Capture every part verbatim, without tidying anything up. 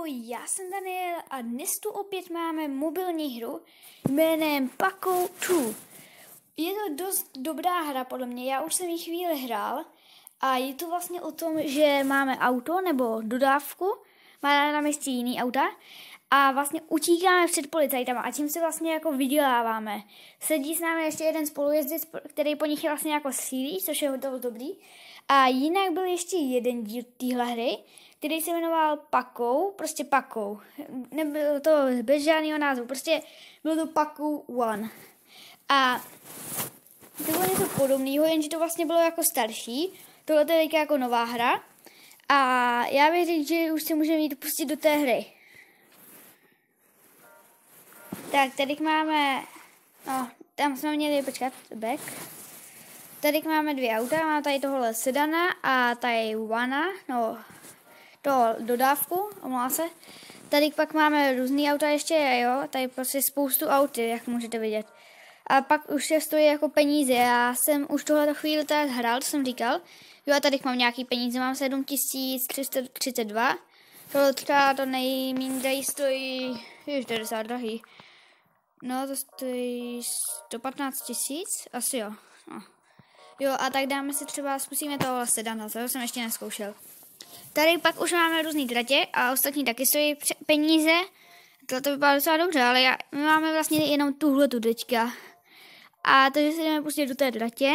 já jsem Daniel a dnes tu opět máme mobilní hru jménem Paco dva. Je to dost dobrá hra podle mě, já už jsem ji chvíli hrál a je to vlastně o tom, že máme auto nebo dodávku, máme na místě jiný auta a vlastně utíkáme před policajtama a tím se vlastně jako vyděláváme. Sedí s námi ještě jeden spolujezdec, který po nich je vlastně jako sílí, což je to dobrý. A jinak byl ještě jeden díl téhle hry, který se jmenoval Paco, prostě Paco. Nebylo to bez žádného názvu, prostě bylo to Paco jedna. A to bylo něco podobného, jenže to vlastně bylo jako starší. Tohle je teďka jako nová hra. A já bych řekl, že už se můžeme jít pustit do té hry. Tak, tady máme, no, tam jsme měli, počkat, back. Tady máme dvě auta, máme tady tohle sedana a tady Wana, no, to dodávku, omlouvám se. Tady pak máme různý auta ještě, jo, tady prostě spoustu aut, jak můžete vidět. A pak už je stojí jako peníze, já jsem už tohle chvíli tak hrál, to jsem říkal. Jo, a tady mám nějaký peníze, mám sedm tisíc tři sta třicet dva. Tohle třeba to nejméně tady stojí, jež, to je docela drahý. No, to stojí sto patnáct tisíc, asi jo, no. Jo, a tak dáme si třeba, zkusíme tohle sedana, to jsem ještě neskoušel. Tady pak už máme různý tratě a ostatní taky stojí peníze. Tohle to vypadá docela dobře, ale já, my máme vlastně jenom tuhle tu teďka. A takže si jdeme pustit do té tratě.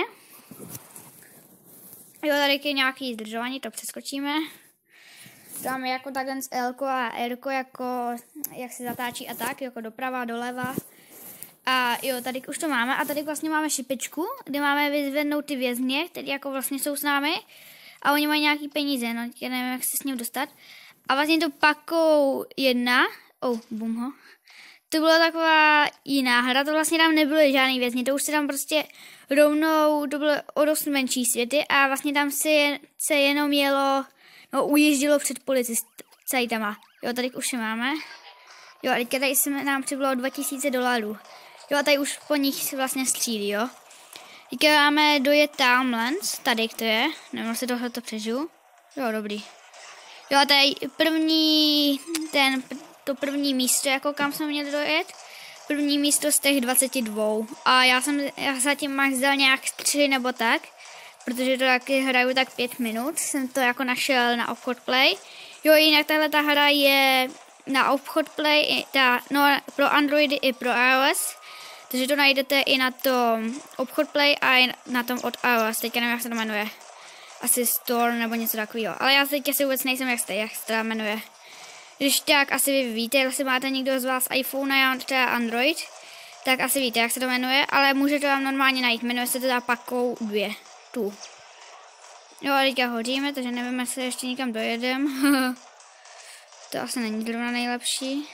Jo, tady je nějaký zdržování, to přeskočíme. Dáme jako takhle z L a R, jako jak se zatáčí a tak, jako doprava, doleva. A jo, tady už to máme a tady vlastně máme šipičku, kde máme vyzvednout ty vězně, které jako vlastně jsou s námi. A oni mají nějaký peníze, no, já nevím, jak se s ním dostat. A vlastně to Paco jedna, oh, bum ho. To byla taková jiná hra, to vlastně tam nebyly žádný vězni, to už se tam prostě rovnou, to bylo o dost menší světy a vlastně tam se, je, se jenom jelo, no, ujíždělo před policajtama. Jo, tady už je máme. Jo, a teďka tady se nám přibylo dva tisíce dolarů. Jo, a tady už po nich se vlastně střílí, jo. Teďka máme dojet Townlands, tady to je, nevím, jestli tohle to přežiju. Jo, dobrý. Jo, a tady první, ten, to první místo, jako kam jsme měli dojet. První místo z těch dvaceti dvou. A já jsem, já zatím max dal nějak tři nebo tak, protože to taky hraju tak pět minut. Jsem to jako našel na obchod Play. Jo, jinak tahle ta hra je na obchod Play, ta, no, pro Androidy i pro iOS. Takže to najdete i na tom obchod Play a i na tom od iOS. Teďka nevím, jak se to jmenuje. Asi Store nebo něco takového. Ale já teďka si vůbec nejsem, jak se, jak se to jmenuje. Když tak asi vy víte, jestli máte někdo z vás iPhone a já mám třeba Android, tak asi víte, jak se to jmenuje, ale můžete vám normálně najít. Jmenuje se teda Paco dva. Tu. Jo, a teďka hodíme, takže nevím, jestli ještě někam dojedem. To asi není zrovna nejlepší.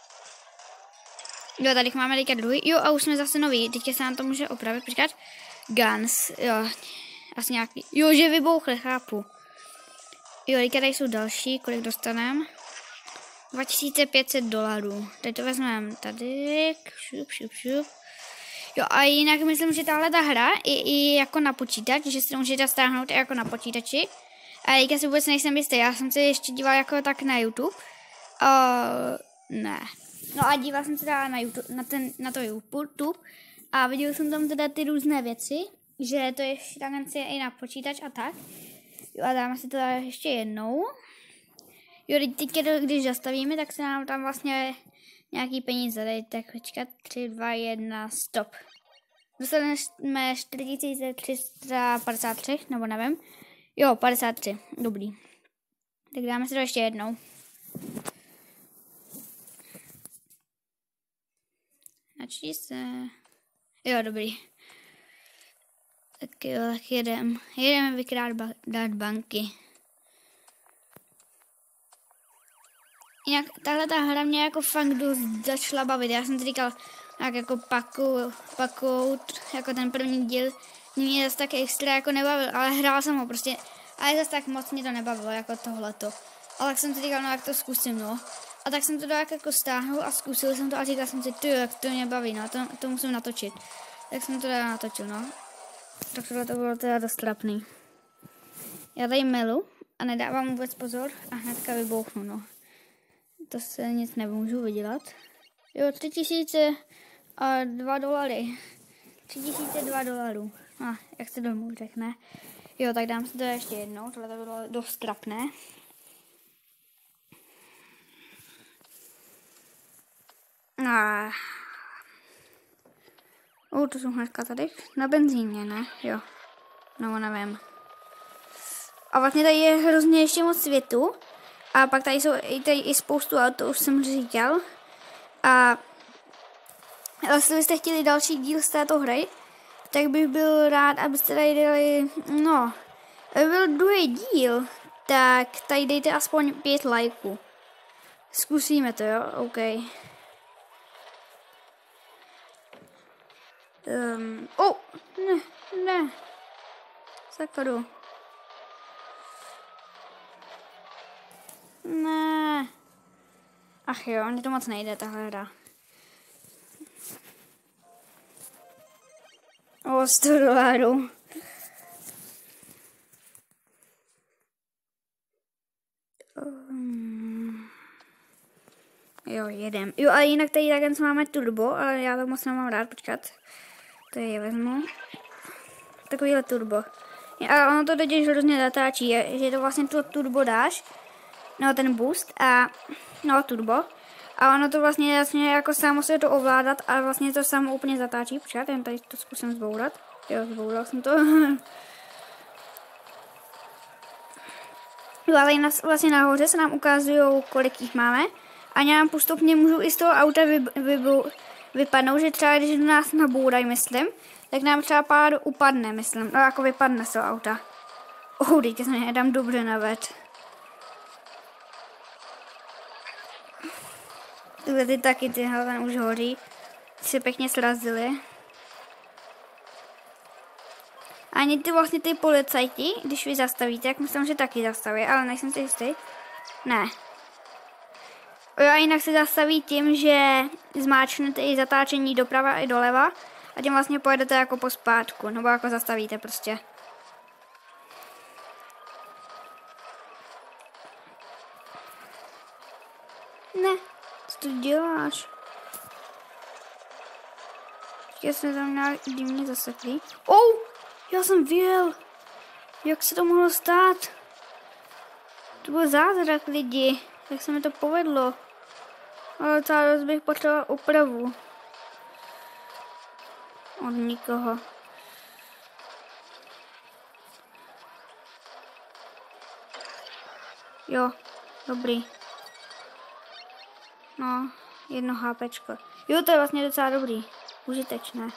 Jo, tady máme teďka druhý. Jo, a už jsme zase nový. Teďka se nám to může opravit. Počkat. Guns. Jo, asi nějaký. Jo, že vybouchly, chápu. Jo, teďka tady jsou další. Kolik dostaneme? dva tisíce pět set dolarů. Teď to vezmeme tady. Šup, šup, šup. Jo, a jinak myslím, že tahle ta hra je i jako na počítač, že si to můžete stáhnout i jako na počítači. A teďka si vůbec nejsem jistý. Já jsem se ještě díval jako tak na YouTube. Uh, ne. No a díval jsem se teda na, YouTube, na, ten, na to YouTube a viděl jsem tam teda ty různé věci, že to je takhle i na počítač a tak. Jo, a dáme si to ještě jednou. Jo, teď, když zastavíme, tak se nám tam vlastně nějaký peníze dají. Tak počkat, tři, dva, jedna, stop. Dostali jsme čtyři tisíce tři sta padesát tři, nebo nevím. Jo, padesát tři, dobrý. Tak dáme si to ještě jednou. Načí se. Jo, dobrý. Tak jo, tak jedem. Jedeme vykrádat ba dát banky. Jinak tahle ta hra mě jako fakt dost začala bavit. Já jsem si říkal, tak jako Paco, Paco, jako ten první díl, mě zase tak extra jako nebavil, ale hrál jsem ho prostě. Ale zase tak moc mě to nebavilo, jako tohleto. Ale tak jsem si říkal, no jak to zkusím, no. A tak jsem to tak jako stáhnul a zkusil jsem to a říkal jsem si, ty, jak to mě baví, no, to, to musím natočit. Tak jsem to teda natočil, no. Tak tohle to bylo teda dost trapný. Já tady melu a nedávám vůbec pozor a hnedka vybouchnu, no. To se nic nemůžu vydělat. Jo, tři tisíce a dva dolary. Tři tisíce dva dolarů. A, jak se domů řekne. Jo, tak dám si to ještě jednou. Tohle to bylo dost trapné. A... O, to jsou hnedka tady. Na benzíně, ne? Jo. No, nevím. A vlastně tady je hrozně ještě moc světu. A pak tady jsou i, tady i spoustu aut, to už jsem říkal. A jestli byste chtěli další díl z této hry, tak bych byl rád, abyste tady dali, no, aby byl druhý díl, tak tady dejte aspoň pět lajků. Zkusíme to, jo? OK. Um, oh, ne, ne. Sakadu. Ne. Ach jo, mně to moc nejde, tahle hra. O, sto dolarů. Um, jo, jedem. Jo, ale jinak tady takhle máme turbo, ale já to moc nemám rád, počkat. To je vezmu. Takovýhle turbo. A ono to totiž hrozně zatáčí, že to vlastně to turbo dáš, no ten boost a no turbo. A ono to vlastně jasně jako samo se to ovládat a vlastně to samo úplně zatáčí. Počkat, jen tady to zkusím zbourat. Jo, zboural jsem to. Jo, ale vlastně nahoře se nám ukazují, kolik jich máme. A nám postupně můžu i z toho auta vy, vy, vypadnout, že třeba když do nás nabourají, myslím, tak nám třeba pár upadne, myslím. No jako vypadne z toho auta. Oh, dejte se mě, dám dobře naved. Tyhle ty taky, tyhle ten už hoří. Ty se pěkně srazily. Ani ty vlastně ty policajti, když vy zastavíte, jak myslím, že taky zastaví, ale nejsem si jistý. Ne. Jo, a jinak se zastaví tím, že zmáčknete i zatáčení doprava i doleva a tím vlastně pojedete jako po zpátku, nebo jako zastavíte prostě. Ne, co to děláš? Já jsem tam měla divně zaseklý. Oh, já jsem vyjel. Jak se to mohlo stát? To byl zázrak lidi. Jak se mi to povedlo. Ale celá dost bych potřeboval opravu. Od nikoho. Jo, dobrý. No, jedno hápečko. Jo, to je vlastně docela dobrý. Užitečné.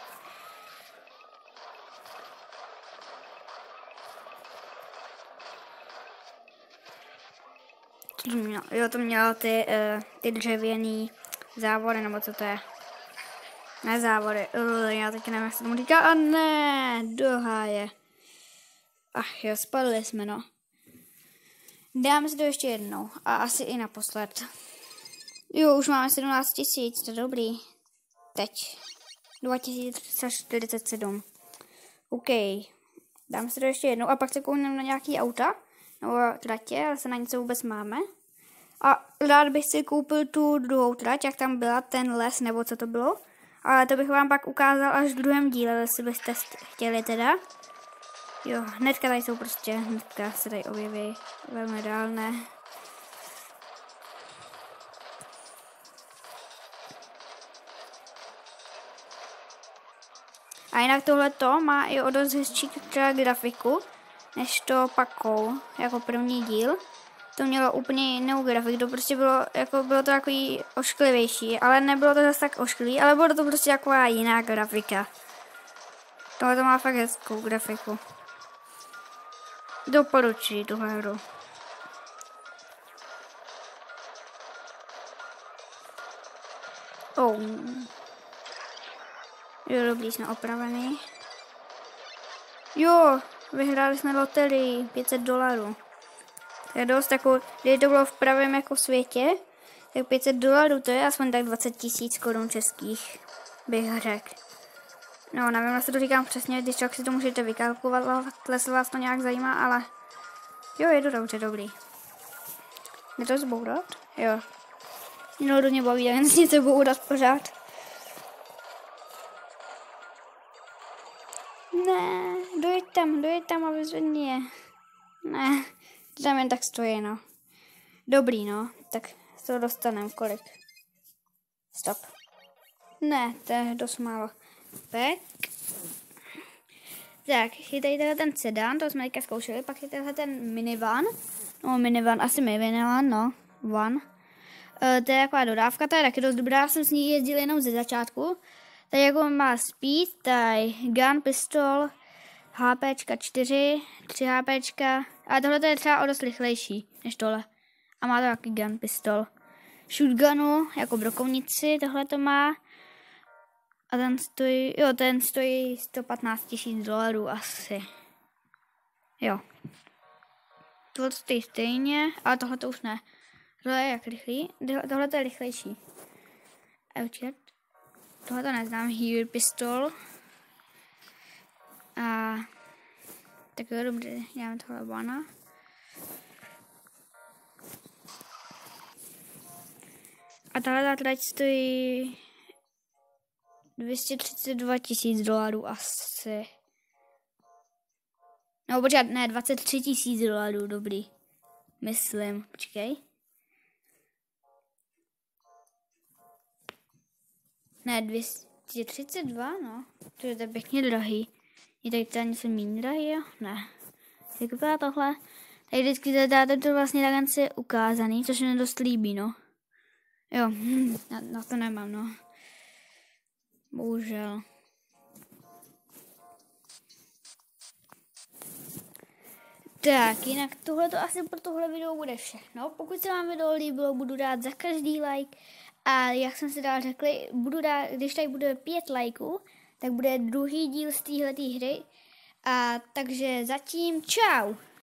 To mělo, jo, to mělo ty, uh, ty dřevěný závory, nebo co to je? Ne závory, uh, já taky nevím, jak se tomu říká. A ne, do háje. Ach jo, spadli jsme, no. Dáme si to ještě jednou. A asi i naposled. Jo, už máme sedmnáct tisíc, to je dobrý. Teď. dva tisíce čtyřicet sedm. OK. Dáme si to ještě jednou a pak se koukneme na nějaký auta. Nebo tratě, ale se na něco vůbec máme. A rád bych si koupil tu druhou trať, jak tam byla, ten les, nebo co to bylo. Ale to bych vám pak ukázal až v druhém díle, jestli byste chtěli teda. Jo, hnedka tady jsou prostě, hnedka se tady objeví velmi reálné. A jinak tohleto má i o dost hezčí grafiku, než to Pakou, jako první díl. To mělo úplně jinou grafiku, to prostě bylo, jako bylo to takový ošklivější, ale nebylo to zase tak ošklivý, ale bylo to prostě taková jiná grafika. Tohle to má fakt hezkou grafiku. Doporučuji tuhle hru. Oh. Jo, dobrý, jsme opravený. Jo, vyhráli jsme loterii, pět set dolarů. To je dost takový, když to bylo v pravém jako světě, tak pět set dolarů, to je aspoň tak dvacet tisíc korun českých, bych řekl. No, nevím, jestli to říkám přesně, když člověk si to můžete vykalkulovat, jestli vás to nějak zajímá, ale jo, je to dobře, dobrý. Jde to zbourat? Jo. Mě hodně baví, jen s něco bourat pořád. Ne, dojď tam, dojď tam a vyzvedni je. Ne, tam jen tak stojí, no. Dobrý, no, tak to dostaneme kolik. Stop. Ne, to je dost málo. Tak. Tak, je tady tenhle ten sedan, to jsme teďka zkoušeli, pak je tenhle ten minivan. No, minivan, asi minivan, no, van. E, to je taková dodávka, ta je taky dost dobrá, jsem s ní jezdil jenom ze začátku. Tady jako má speed, tady gun, pistol, HPčka čtyři, tři HPčka, ale tohle je třeba o dost rychlejší než tohle. A má to taky gun, pistol. Shootgunu, jako brokovnici, tohle to má. A ten stojí, jo, ten stojí sto patnáct tisíc dolarů asi. Jo. Tohle stojí stejně, ale tohle to už ne. Tohle je jak rychlý, tohle to je rychlejší. Euchet. Tohle to neznám, Heavy pistol. A tak jo, dobře, děláme tohle bana. A tahle trať stojí dvě stě třicet dva tisíc dolarů asi. No počkat, ne, dvacet tři tisíc dolarů, dobrý. Myslím, počkej. Ne, dvě stě třicet dva, no. To je to pěkně drahý. Je tady to něco méně drahý, jo? Ne. Jak vypadá tohle? Tady vždycky dáte to vlastně takhle ukázaný, což mi dost líbí, no. Jo, na, na to nemám, no. Bohužel. Tak, jinak tohle to asi pro tohle video bude všechno. Pokud se vám video líbilo, budu rád za každý like. A jak jsem si dál řekl, budu rád, když tady bude pět lajků, tak bude druhý díl z téhleté hry. A takže zatím čau!